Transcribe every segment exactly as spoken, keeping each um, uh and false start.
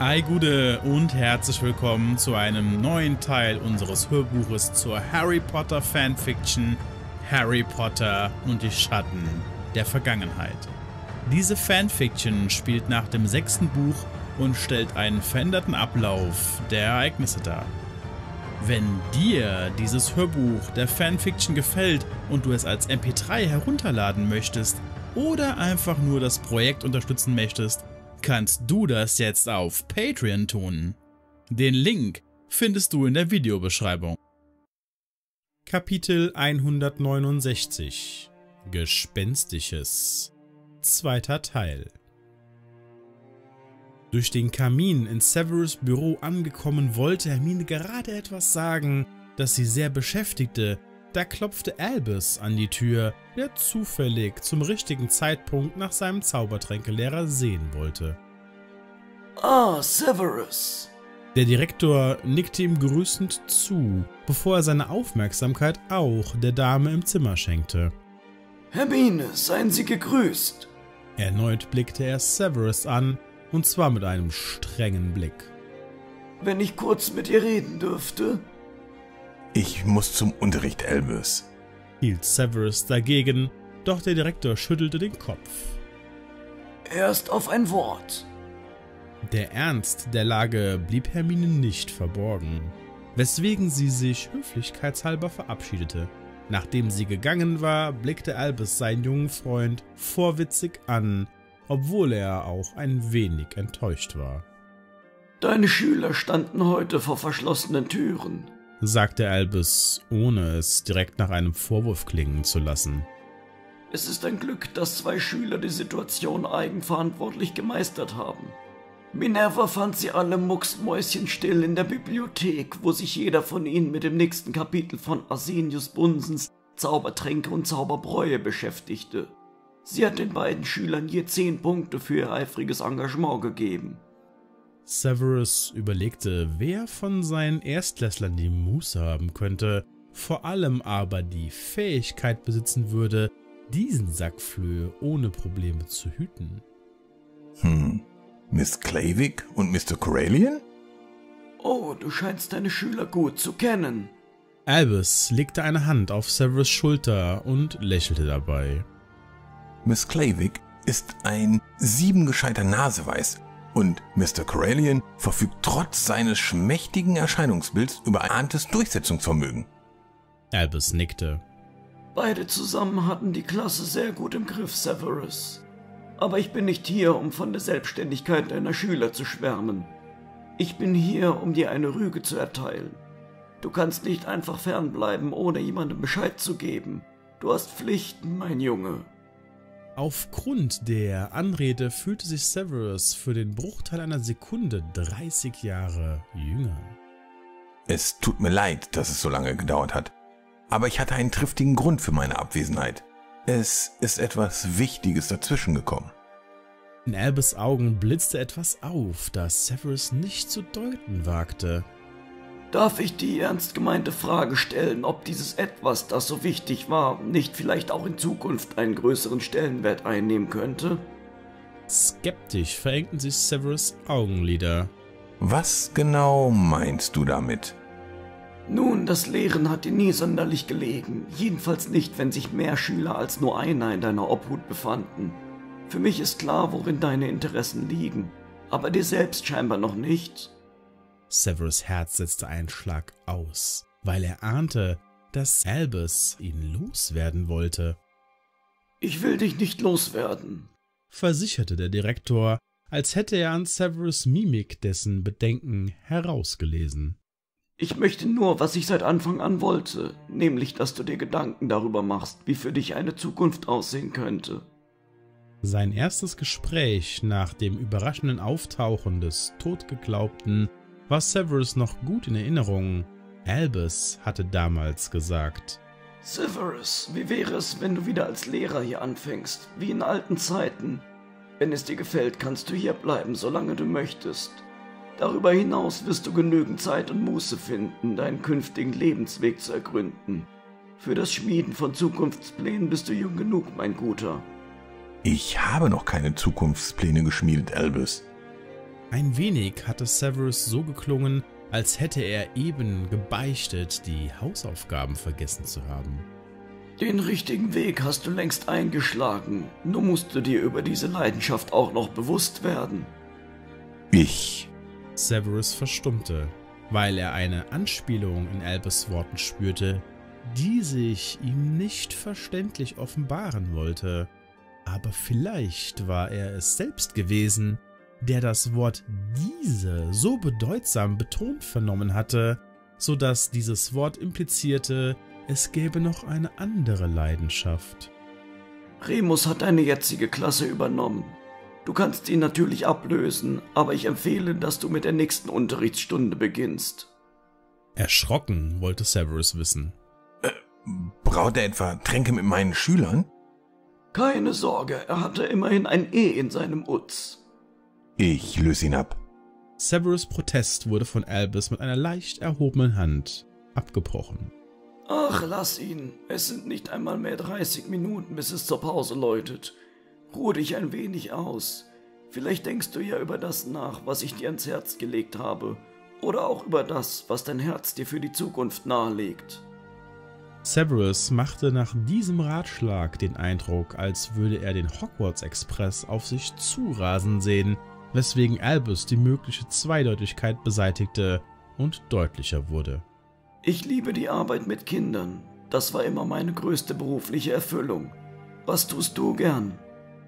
Hi Gude und herzlich willkommen zu einem neuen Teil unseres Hörbuches zur Harry Potter Fanfiction Harry Potter und die Schatten der Vergangenheit. Diese Fanfiction spielt nach dem sechsten Buch und stellt einen veränderten Ablauf der Ereignisse dar. Wenn dir dieses Hörbuch der Fanfiction gefällt und du es als M P drei herunterladen möchtest oder einfach nur das Projekt unterstützen möchtest, kannst du das jetzt auf Patreon tun. Den Link findest du in der Videobeschreibung. Kapitel hundertneunundsechzig – Gespenstisches. Zweiter Teil. Durch den Kamin in Severus Büro angekommen, wollte Hermine gerade etwas sagen, das sie sehr beschäftigte. Da klopfte Albus an die Tür, der zufällig zum richtigen Zeitpunkt nach seinem Zaubertränkelehrer sehen wollte. Ah, Severus! Der Direktor nickte ihm grüßend zu, bevor er seine Aufmerksamkeit auch der Dame im Zimmer schenkte. Hermine, seien Sie gegrüßt! Erneut blickte er Severus an, und zwar mit einem strengen Blick. Wenn ich kurz mit ihr reden dürfte? Ich muss zum Unterricht, Albus, hielt Severus dagegen, doch der Direktor schüttelte den Kopf. Erst auf ein Wort. Der Ernst der Lage blieb Hermine nicht verborgen, weswegen sie sich höflichkeitshalber verabschiedete. Nachdem sie gegangen war, blickte Albus seinen jungen Freund vorwitzig an, obwohl er auch ein wenig enttäuscht war. Deine Schüler standen heute vor verschlossenen Türen, sagte Albus, ohne es direkt nach einem Vorwurf klingen zu lassen. Es ist ein Glück, dass zwei Schüler die Situation eigenverantwortlich gemeistert haben. Minerva fand sie alle mucksmäuschenstill in der Bibliothek, wo sich jeder von ihnen mit dem nächsten Kapitel von Arsenius Bunsens Zaubertränke und Zauberbräue beschäftigte. Sie hat den beiden Schülern je zehn Punkte für ihr eifriges Engagement gegeben. Severus überlegte, wer von seinen Erstklässlern die Muße haben könnte, vor allem aber die Fähigkeit besitzen würde, diesen Sack Flöhe ohne Probleme zu hüten. Hm, Miss Clavik und Mister Corellian? Oh, du scheinst deine Schüler gut zu kennen. Albus legte eine Hand auf Severus' Schulter und lächelte dabei. Miss Clavik ist ein siebengescheiter Naseweiß und Mister Corellian verfügt trotz seines schmächtigen Erscheinungsbilds über ein ahntes Durchsetzungsvermögen. Albus nickte. Beide zusammen hatten die Klasse sehr gut im Griff, Severus. Aber ich bin nicht hier, um von der Selbstständigkeit deiner Schüler zu schwärmen. Ich bin hier, um dir eine Rüge zu erteilen. Du kannst nicht einfach fernbleiben, ohne jemandem Bescheid zu geben. Du hast Pflichten, mein Junge. Aufgrund der Anrede fühlte sich Severus für den Bruchteil einer Sekunde dreißig Jahre jünger. Es tut mir leid, dass es so lange gedauert hat, aber ich hatte einen triftigen Grund für meine Abwesenheit. Es ist etwas Wichtiges dazwischen gekommen. In Albus' Augen blitzte etwas auf, das Severus nicht zu deuten wagte. Darf ich die ernst gemeinte Frage stellen, ob dieses Etwas, das so wichtig war, nicht vielleicht auch in Zukunft einen größeren Stellenwert einnehmen könnte? Skeptisch verengten sich Severus' Augenlider. Was genau meinst du damit? Nun, das Lehren hat dir nie sonderlich gelegen, jedenfalls nicht, wenn sich mehr Schüler als nur einer in deiner Obhut befanden. Für mich ist klar, worin deine Interessen liegen, aber dir selbst scheinbar noch nicht. Severus' Herz setzte einen Schlag aus, weil er ahnte, dass Albus ihn loswerden wollte. Ich will dich nicht loswerden, versicherte der Direktor, als hätte er an Severus' Mimik dessen Bedenken herausgelesen. Ich möchte nur, was ich seit Anfang an wollte, nämlich, dass du dir Gedanken darüber machst, wie für dich eine Zukunft aussehen könnte. Sein erstes Gespräch nach dem überraschenden Auftauchen des Totgeglaubten war Severus noch gut in Erinnerung. Albus hatte damals gesagt: Severus, wie wäre es, wenn du wieder als Lehrer hier anfängst, wie in alten Zeiten? Wenn es dir gefällt, kannst du hier bleiben, solange du möchtest. Darüber hinaus wirst du genügend Zeit und Muße finden, deinen künftigen Lebensweg zu ergründen. Für das Schmieden von Zukunftsplänen bist du jung genug, mein Guter. Ich habe noch keine Zukunftspläne geschmiedet, Albus. Ein wenig hatte Severus so geklungen, als hätte er eben gebeichtet, die Hausaufgaben vergessen zu haben. Den richtigen Weg hast du längst eingeschlagen, nur musst du dir über diese Leidenschaft auch noch bewusst werden. Ich. Severus verstummte, weil er eine Anspielung in Albus Worten spürte, die sich ihm nicht verständlich offenbaren wollte. Aber vielleicht war er es selbst gewesen, der das Wort diese so bedeutsam betont vernommen hatte, so dass dieses Wort implizierte, es gäbe noch eine andere Leidenschaft. Remus hat deine jetzige Klasse übernommen. Du kannst ihn natürlich ablösen, aber ich empfehle, dass du mit der nächsten Unterrichtsstunde beginnst. Erschrocken wollte Severus wissen. Äh, braut er etwa Tränke mit meinen Schülern? Keine Sorge, er hatte immerhin ein E in seinem Uz. Ich löse ihn ab. Severus' Protest wurde von Albus mit einer leicht erhobenen Hand abgebrochen. Ach, lass ihn. Es sind nicht einmal mehr dreißig Minuten, bis es zur Pause läutet. Ruhe dich ein wenig aus. Vielleicht denkst du ja über das nach, was ich dir ans Herz gelegt habe. Oder auch über das, was dein Herz dir für die Zukunft nahelegt. Severus machte nach diesem Ratschlag den Eindruck, als würde er den Hogwarts-Express auf sich zurasen sehen, weswegen Albus die mögliche Zweideutigkeit beseitigte und deutlicher wurde. Ich liebe die Arbeit mit Kindern. Das war immer meine größte berufliche Erfüllung. Was tust du gern?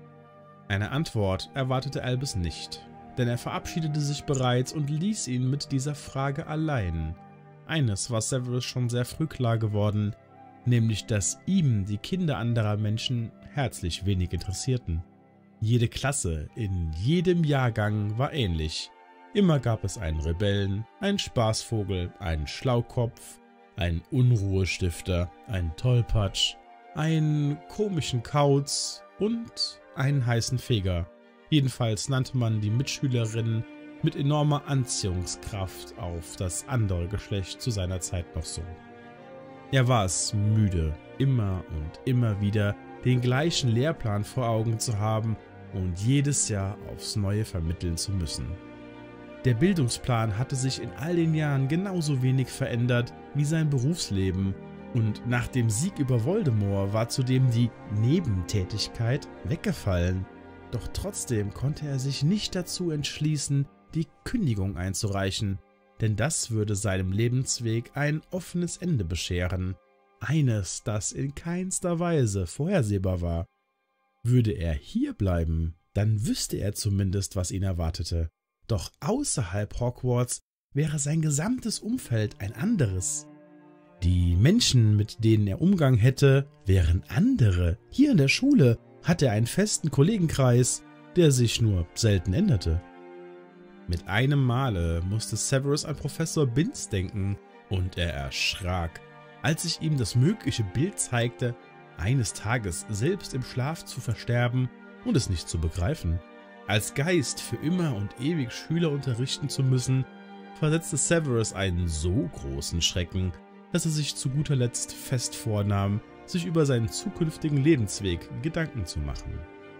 Eine Antwort erwartete Albus nicht, denn er verabschiedete sich bereits und ließ ihn mit dieser Frage allein. Eines war Severus schon sehr früh klar geworden, nämlich dass ihm die Kinder anderer Menschen herzlich wenig interessierten. Jede Klasse in jedem Jahrgang war ähnlich. Immer gab es einen Rebellen, einen Spaßvogel, einen Schlaukopf, einen Unruhestifter, einen Tollpatsch, einen komischen Kauz und einen heißen Feger. Jedenfalls nannte man die Mitschülerinnen mit enormer Anziehungskraft auf das andere Geschlecht zu seiner Zeit noch so. Er war es müde, immer und immer wieder den gleichen Lehrplan vor Augen zu haben und jedes Jahr aufs Neue vermitteln zu müssen. Der Bildungsplan hatte sich in all den Jahren genauso wenig verändert wie sein Berufsleben und nach dem Sieg über Voldemort war zudem die Nebentätigkeit weggefallen. Doch trotzdem konnte er sich nicht dazu entschließen, die Kündigung einzureichen, denn das würde seinem Lebensweg ein offenes Ende bescheren, eines, das in keinster Weise vorhersehbar war. Würde er hier bleiben, dann wüsste er zumindest, was ihn erwartete. Doch außerhalb Hogwarts wäre sein gesamtes Umfeld ein anderes. Die Menschen, mit denen er Umgang hätte, wären andere. Hier in der Schule hatte er einen festen Kollegenkreis, der sich nur selten änderte. Mit einem Male musste Severus an Professor Binns denken und er erschrak, als sich ihm das mögliche Bild zeigte, eines Tages selbst im Schlaf zu versterben und es nicht zu begreifen. Als Geist für immer und ewig Schüler unterrichten zu müssen, versetzte Severus einen so großen Schrecken, dass er sich zu guter Letzt fest vornahm, sich über seinen zukünftigen Lebensweg Gedanken zu machen.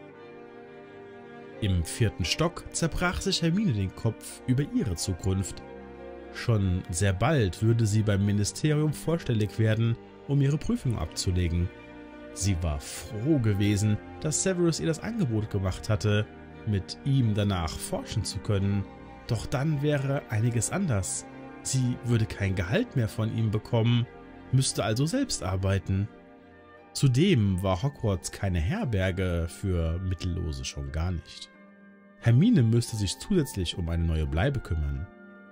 Im vierten Stock zerbrach sich Hermine den Kopf über ihre Zukunft. Schon sehr bald würde sie beim Ministerium vorstellig werden, um ihre Prüfung abzulegen. Sie war froh gewesen, dass Severus ihr das Angebot gemacht hatte, mit ihm danach forschen zu können. Doch dann wäre einiges anders. Sie würde kein Gehalt mehr von ihm bekommen, müsste also selbst arbeiten. Zudem war Hogwarts keine Herberge für Mittellose, schon gar nicht. Hermine müsste sich zusätzlich um eine neue Bleibe kümmern.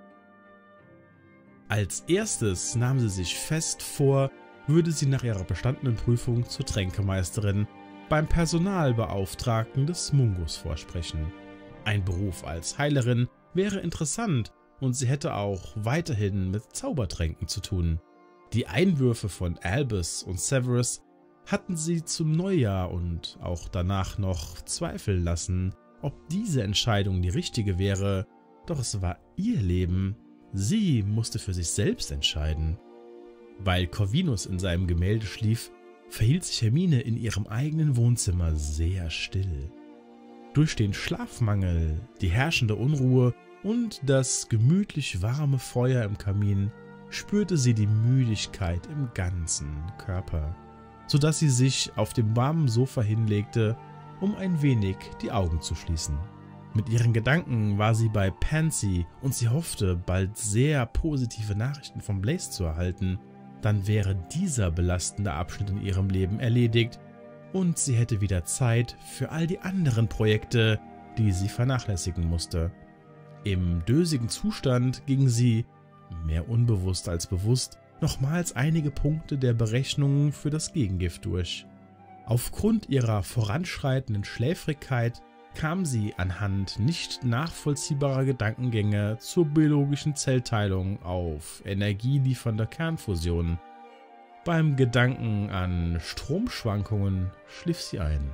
Als erstes nahm sie sich fest vor, würde sie nach ihrer bestandenen Prüfung zur Tränkemeisterin beim Personalbeauftragten des Mungus vorsprechen. Ein Beruf als Heilerin wäre interessant und sie hätte auch weiterhin mit Zaubertränken zu tun. Die Einwürfe von Albus und Severus hatten sie zum Neujahr und auch danach noch zweifeln lassen, ob diese Entscheidung die richtige wäre, doch es war ihr Leben. Sie musste für sich selbst entscheiden. Weil Corvinus in seinem Gemälde schlief, verhielt sich Hermine in ihrem eigenen Wohnzimmer sehr still. Durch den Schlafmangel, die herrschende Unruhe und das gemütlich warme Feuer im Kamin spürte sie die Müdigkeit im ganzen Körper, sodass sie sich auf dem warmen Sofa hinlegte, um ein wenig die Augen zu schließen. Mit ihren Gedanken war sie bei Pansy und sie hoffte, bald sehr positive Nachrichten von Blaze zu erhalten. Dann wäre dieser belastende Abschnitt in ihrem Leben erledigt und sie hätte wieder Zeit für all die anderen Projekte, die sie vernachlässigen musste. Im dösigen Zustand ging sie, mehr unbewusst als bewusst, nochmals einige Punkte der Berechnungen für das Gegengift durch. Aufgrund ihrer voranschreitenden Schläfrigkeit kam sie anhand nicht nachvollziehbarer Gedankengänge zur biologischen Zellteilung auf energieliefernde Kernfusion. Beim Gedanken an Stromschwankungen schlief sie ein.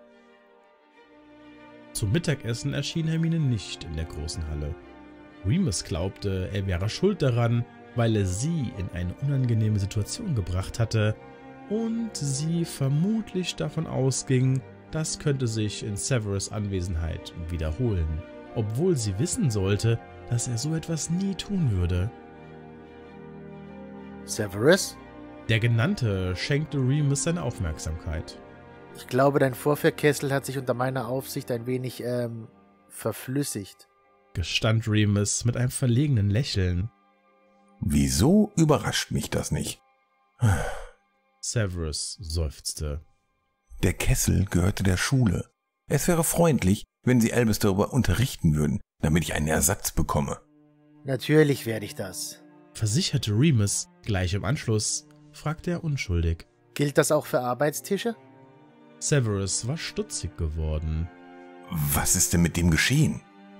Zum Mittagessen erschien Hermine nicht in der großen Halle. Remus glaubte, er wäre schuld daran, weil er sie in eine unangenehme Situation gebracht hatte und sie vermutlich davon ausging, das könnte sich in Severus' Anwesenheit wiederholen, obwohl sie wissen sollte, dass er so etwas nie tun würde. Severus? Der Genannte schenkte Remus seine Aufmerksamkeit. Ich glaube, dein Vorführkessel hat sich unter meiner Aufsicht ein wenig, ähm, verflüssigt, gestand Remus mit einem verlegenen Lächeln. Wieso überrascht mich das nicht? Severus seufzte. Der Kessel gehörte der Schule. Es wäre freundlich, wenn Sie Albus darüber unterrichten würden, damit ich einen Ersatz bekomme. Natürlich werde ich das, versicherte Remus. Gleich im Anschluss fragte er unschuldig. Gilt das auch für Arbeitstische? Severus war stutzig geworden. Was ist denn mit dem geschehen?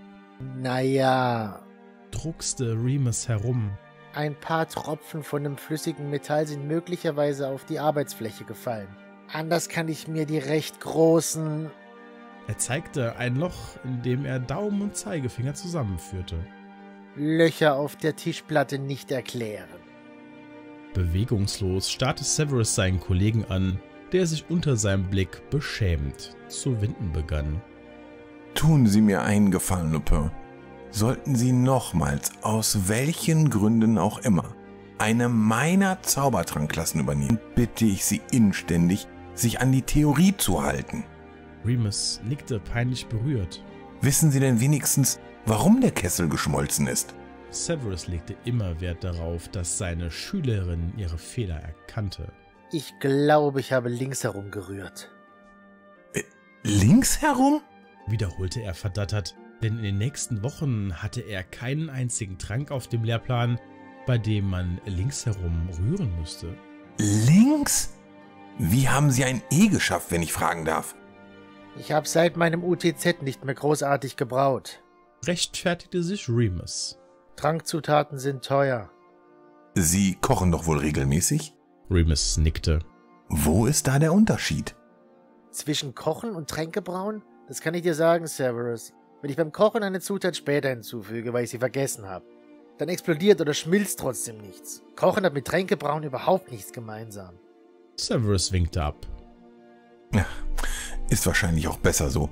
Naja, druckste Remus herum. Ein paar Tropfen von dem flüssigen Metall sind möglicherweise auf die Arbeitsfläche gefallen. Anders kann ich mir die recht großen... Er zeigte ein Loch, in dem er Daumen und Zeigefinger zusammenführte. Löcher auf der Tischplatte nicht erklären. Bewegungslos starrte Severus seinen Kollegen an, der sich unter seinem Blick beschämt zu winden begann. Tun Sie mir einen Gefallen, Lupin. Sollten Sie nochmals, aus welchen Gründen auch immer, eine meiner Zaubertrankklassen übernehmen, bitte ich Sie inständig, sich an die Theorie zu halten. Remus nickte peinlich berührt. Wissen Sie denn wenigstens, warum der Kessel geschmolzen ist? Severus legte immer Wert darauf, dass seine Schülerin ihre Fehler erkannte. Ich glaube, ich habe links herum gerührt. Äh, links herum? Wiederholte er verdattert, denn in den nächsten Wochen hatte er keinen einzigen Trank auf dem Lehrplan, bei dem man links herum rühren müsste. Links? Wie haben Sie ein E geschafft, wenn ich fragen darf? Ich habe seit meinem U T Z nicht mehr großartig gebraut. Rechtfertigte sich Remus. Trankzutaten sind teuer. Sie kochen doch wohl regelmäßig? Remus nickte. Wo ist da der Unterschied? Zwischen Kochen und Tränkebrauen? Das kann ich dir sagen, Severus. Wenn ich beim Kochen eine Zutat später hinzufüge, weil ich sie vergessen habe, dann explodiert oder schmilzt trotzdem nichts. Kochen hat mit Tränkebrauen überhaupt nichts gemeinsam. Severus winkte ab. Ja, ist wahrscheinlich auch besser so.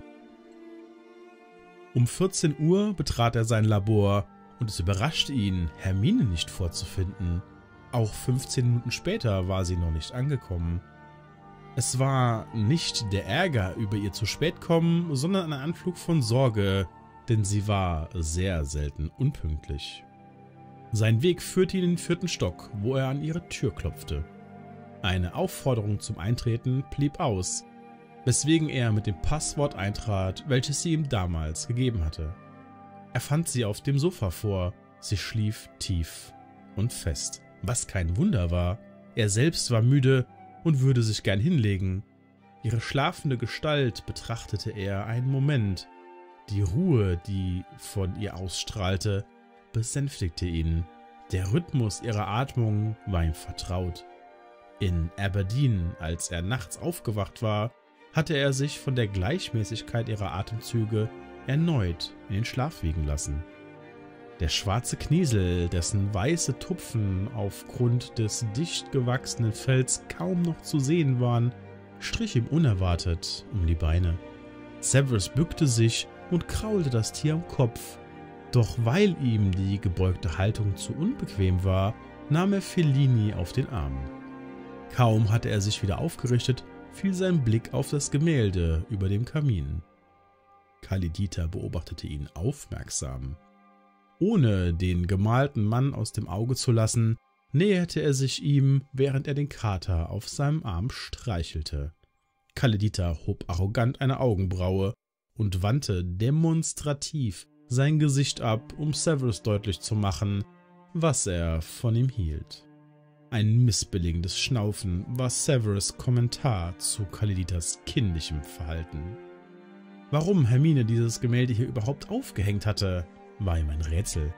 Um vierzehn Uhr betrat er sein Labor und es überraschte ihn, Hermine nicht vorzufinden. Auch fünfzehn Minuten später war sie noch nicht angekommen. Es war nicht der Ärger über ihr zu spät kommen, sondern ein Anflug von Sorge, denn sie war sehr selten unpünktlich. Sein Weg führte ihn in den vierten Stock, wo er an ihre Tür klopfte. Eine Aufforderung zum Eintreten blieb aus, weswegen er mit dem Passwort eintrat, welches sie ihm damals gegeben hatte. Er fand sie auf dem Sofa vor, sie schlief tief und fest, was kein Wunder war. Er selbst war müde und würde sich gern hinlegen. Ihre schlafende Gestalt betrachtete er einen Moment. Die Ruhe, die von ihr ausstrahlte, besänftigte ihn. Der Rhythmus ihrer Atmung war ihm vertraut. In Aberdeen, als er nachts aufgewacht war, hatte er sich von der Gleichmäßigkeit ihrer Atemzüge erneut in den Schlaf wiegen lassen. Der schwarze Kniesel, dessen weiße Tupfen aufgrund des dicht gewachsenen Fells kaum noch zu sehen waren, strich ihm unerwartet um die Beine. Severus bückte sich und kraulte das Tier am Kopf. Doch weil ihm die gebeugte Haltung zu unbequem war, nahm er Fellini auf den Arm. Kaum hatte er sich wieder aufgerichtet, fiel sein Blick auf das Gemälde über dem Kamin. Kalidita beobachtete ihn aufmerksam. Ohne den gemalten Mann aus dem Auge zu lassen, näherte er sich ihm, während er den Kater auf seinem Arm streichelte. Kalidita hob arrogant eine Augenbraue und wandte demonstrativ sein Gesicht ab, um Severus deutlich zu machen, was er von ihm hielt. Ein missbilligendes Schnaufen war Severus' Kommentar zu Kaliditas kindlichem Verhalten. Warum Hermine dieses Gemälde hier überhaupt aufgehängt hatte, war ihm ein Rätsel.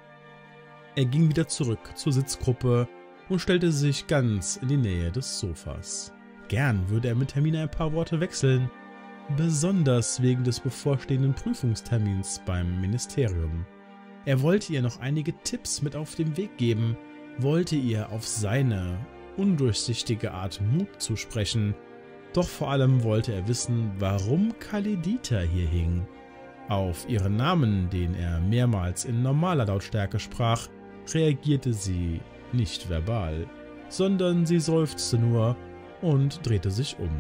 Er ging wieder zurück zur Sitzgruppe und stellte sich ganz in die Nähe des Sofas. Gern würde er mit Hermine ein paar Worte wechseln, besonders wegen des bevorstehenden Prüfungstermins beim Ministerium. Er wollte ihr noch einige Tipps mit auf den Weg geben, wollte ihr auf seine undurchsichtige Art Mut zusprechen, doch vor allem wollte er wissen, warum Kalidita hier hing. Auf ihren Namen, den er mehrmals in normaler Lautstärke sprach, reagierte sie nicht verbal, sondern sie seufzte nur und drehte sich um.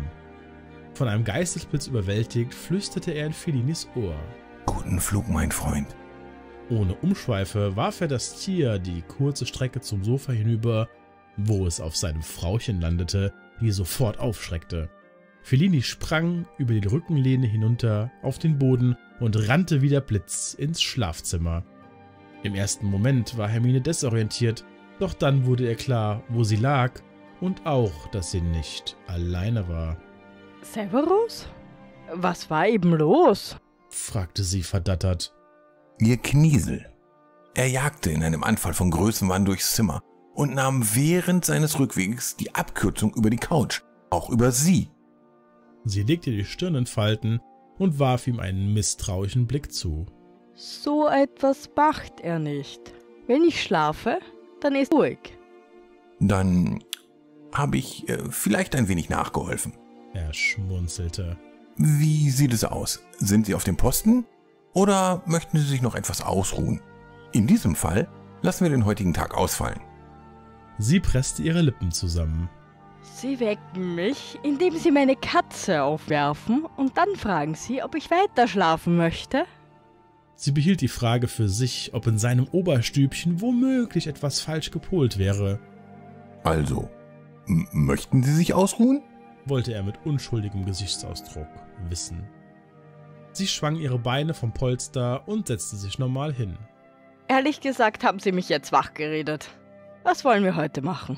Von einem Geistesblitz überwältigt, flüsterte er in Fellinis Ohr. Guten Flug, mein Freund. Ohne Umschweife warf er das Tier die kurze Strecke zum Sofa hinüber, wo es auf seinem Frauchen landete, die sofort aufschreckte. Fellini sprang über die Rückenlehne hinunter auf den Boden und rannte wie der Blitz ins Schlafzimmer. Im ersten Moment war Hermine desorientiert, doch dann wurde ihr klar, wo sie lag und auch, dass sie nicht alleine war. Severus? Was war eben los? Fragte sie verdattert. Ihr Kniesel. Er jagte in einem Anfall von Größenwahn durchs Zimmer und nahm während seines Rückwegs die Abkürzung über die Couch, auch über sie. Sie legte die Stirn in Falten und warf ihm einen misstrauischen Blick zu. So etwas macht er nicht. Wenn ich schlafe, dann ist er ruhig. Dann habe ich äh, vielleicht ein wenig nachgeholfen. Er schmunzelte. Wie sieht es aus? Sind Sie auf dem Posten? Oder möchten Sie sich noch etwas ausruhen? In diesem Fall lassen wir den heutigen Tag ausfallen. Sie presste ihre Lippen zusammen. Sie wecken mich, indem Sie meine Katze aufwerfen und dann fragen Sie, ob ich weiter schlafen möchte. Sie behielt die Frage für sich, ob in seinem Oberstübchen womöglich etwas falsch gepolt wäre. Also, m- möchten Sie sich ausruhen? Wollte er mit unschuldigem Gesichtsausdruck wissen. Sie schwang ihre Beine vom Polster und setzte sich normal hin. Ehrlich gesagt haben Sie mich jetzt wachgeredet. Was wollen wir heute machen?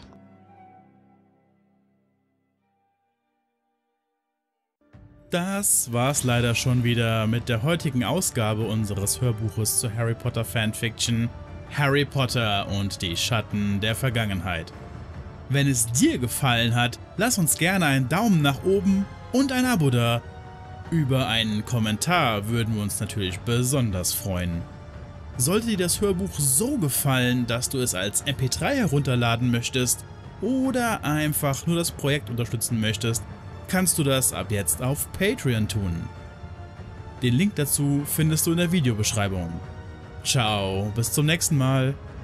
Das war's leider schon wieder mit der heutigen Ausgabe unseres Hörbuches zur Harry Potter Fanfiction Harry Potter und die Schatten der Vergangenheit. Wenn es dir gefallen hat, lass uns gerne einen Daumen nach oben und ein Abo da. Über einen Kommentar würden wir uns natürlich besonders freuen. Sollte dir das Hörbuch so gefallen, dass du es als M P drei herunterladen möchtest oder einfach nur das Projekt unterstützen möchtest, kannst du das ab jetzt auf Patreon tun. Den Link dazu findest du in der Videobeschreibung. Ciao, bis zum nächsten Mal.